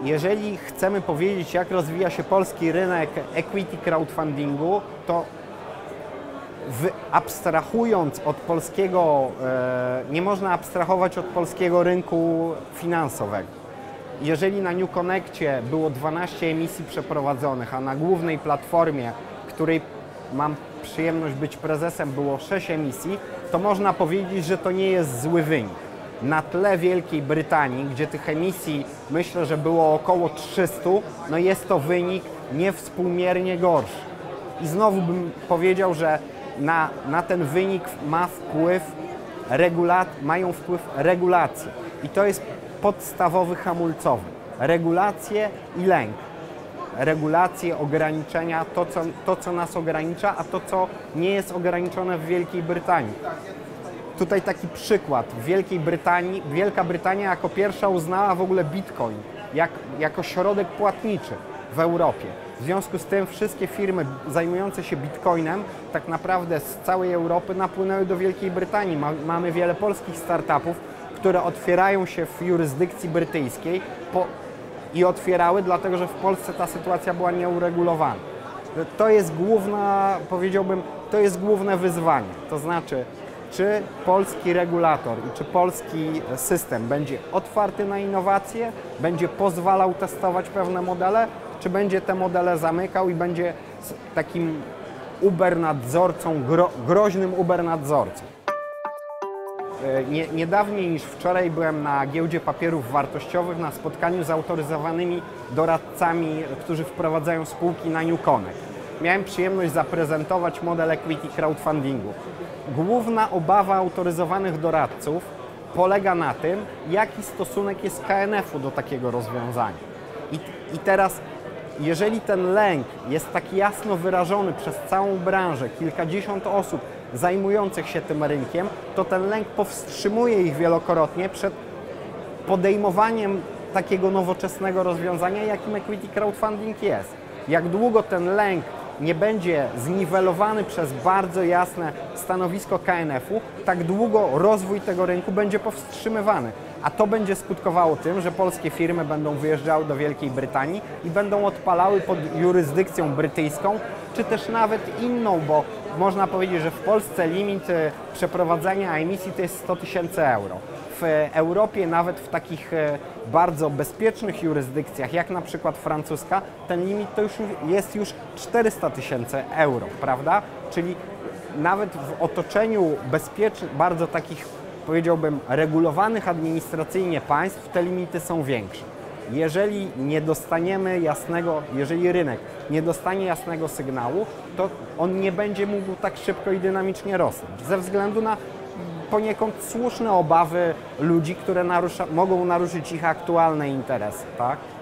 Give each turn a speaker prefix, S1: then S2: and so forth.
S1: Jeżeli chcemy powiedzieć, jak rozwija się polski rynek equity crowdfundingu, to abstrahując od polskiego, nie można abstrahować od polskiego rynku finansowego. Jeżeli na New Connectie było 12 emisji przeprowadzonych, a na głównej platformie, której mam przyjemność być prezesem, było 6 emisji, to można powiedzieć, że to nie jest zły wynik. Na tle Wielkiej Brytanii, gdzie tych emisji myślę, że było około 300, no jest to wynik niewspółmiernie gorszy. I znowu bym powiedział, że na ten wynik mają wpływ regulacje. I to jest podstawowy hamulcowy. Regulacje i lęk. Regulacje, ograniczenia, to co nas ogranicza, a to co nie jest ograniczone w Wielkiej Brytanii. Tutaj taki przykład. W Wielkiej Brytanii, Wielka Brytania jako pierwsza uznała w ogóle Bitcoin jako środek płatniczy w Europie. W związku z tym wszystkie firmy zajmujące się Bitcoinem tak naprawdę z całej Europy napłynęły do Wielkiej Brytanii. Mamy wiele polskich startupów, które otwierają się w jurysdykcji brytyjskiej i otwierały dlatego, że w Polsce ta sytuacja była nieuregulowana. To jest powiedziałbym, to jest główne wyzwanie. To znaczy, czy polski regulator i czy polski system będzie otwarty na innowacje, będzie pozwalał testować pewne modele, czy będzie te modele zamykał i będzie takim ubernadzorcą, groźnym ubernadzorcą. Nie dawniej niż wczoraj byłem na Giełdzie Papierów Wartościowych na spotkaniu z autoryzowanymi doradcami, którzy wprowadzają spółki na New Connect. Miałem przyjemność zaprezentować model equity crowdfundingu. Główna obawa autoryzowanych doradców polega na tym, jaki stosunek jest KNF-u do takiego rozwiązania. I teraz, jeżeli ten lęk jest tak jasno wyrażony przez całą branżę, kilkadziesiąt osób zajmujących się tym rynkiem, to ten lęk powstrzymuje ich wielokrotnie przed podejmowaniem takiego nowoczesnego rozwiązania, jakim equity crowdfunding jest. Jak długo ten lęk nie będzie zniwelowany przez bardzo jasne stanowisko KNF-u, tak długo rozwój tego rynku będzie powstrzymywany. A to będzie skutkowało tym, że polskie firmy będą wyjeżdżały do Wielkiej Brytanii i będą odpalały pod jurysdykcją brytyjską, czy też nawet inną, bo można powiedzieć, że w Polsce limit przeprowadzenia emisji to jest 100 000 euro. W Europie, nawet w takich bardzo bezpiecznych jurysdykcjach, jak na przykład francuska, ten limit to jest już 400 000 euro, prawda? Czyli nawet w otoczeniu bezpiecznych, bardzo takich, powiedziałbym, regulowanych administracyjnie państw, te limity są większe. Jeżeli nie dostaniemy jeżeli rynek nie dostanie jasnego sygnału, to on nie będzie mógł tak szybko i dynamicznie rosnąć. Ze względu na poniekąd słuszne obawy ludzi, które mogą naruszyć ich aktualne interesy, tak?